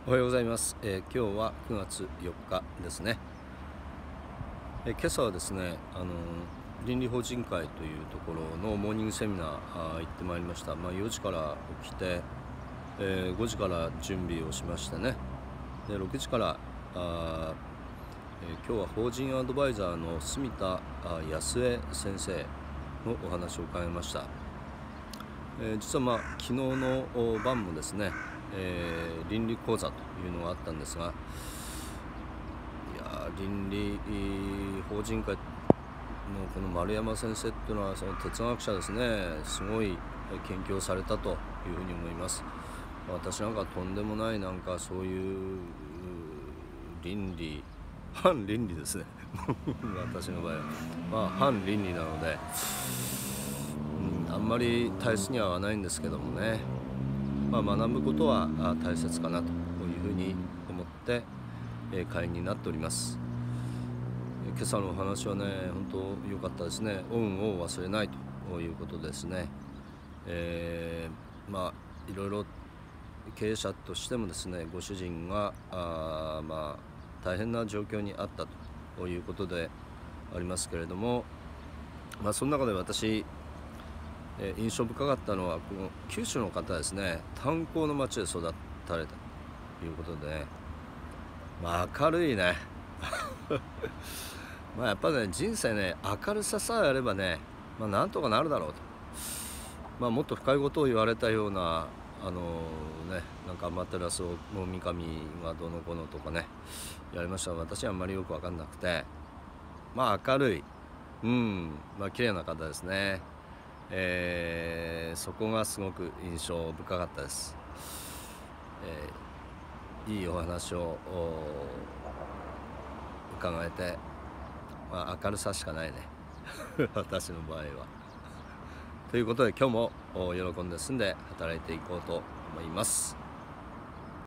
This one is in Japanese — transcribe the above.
おはようございます。今日は9月4日ですね。今朝はですね、倫理法人会というところのモーニングセミナー行ってまいりました。4時から起きて、5時から準備をしましてね。で6時から今日は法人アドバイザーの住田康江先生のお話を伺いました。実は昨日の晩もですね、倫理講座というのがあったんですが、倫理法人会のこの丸山先生っていうのはその哲学者ですね。すごい研究をされたというふうに思います。私なんかとんでもないそういう反倫理ですね私の場合は反倫理なので、あんまり体質には合わないんですけどもね、学ぶことは大切かなというふうに思って会員になっております。今朝のお話はね、本当良かったですね。恩を忘れないということですね。いろいろ経営者としてもですね、ご主人が大変な状況にあったということでありますけれども、その中で私印象深かったのはこの九州の方ですね。炭鉱の町で育たれたということでね、明るいねやっぱね、人生ね、明るささえあればね、なんとかなるだろうと。もっと深いことを言われたようなアマテラスの三上がどの子のとかねやりましたが、私はあんまりよく分かんなくて、明るい、綺麗な方ですね。そこがすごく印象深かったです。いいお話を伺えて、明るさしかないね私の場合はということで、今日も喜んで住んで働いていこうと思います。